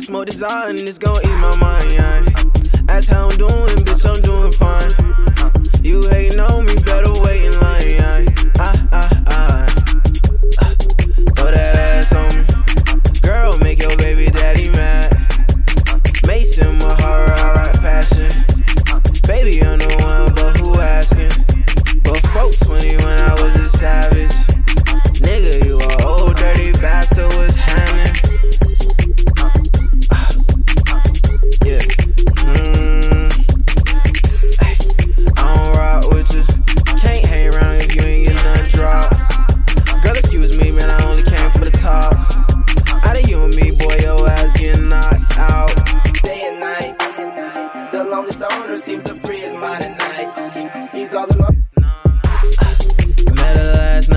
smoke this out and it's gon' ease my mind, yeah. Ask how I'm doing, bitch, I'm doing fine. You hating on me, better wait in line, yeah. Throw that ass on me. Girl, make your baby daddy mad. Mason, my heart, alright fashion. Baby, I'm the one, but who asking? Before 20 when I was a savage. Nigga, you a old dirty bastard, what's happening? Yeah. I don't rock with you. Can't hang around if you ain't get nothing drop. Girl, excuse me, man, I only came for the top. Out of you and me, boy, your ass getting knocked out. Day and night, the longest owner seems to free his mind at night. He's all alone. Met her last night.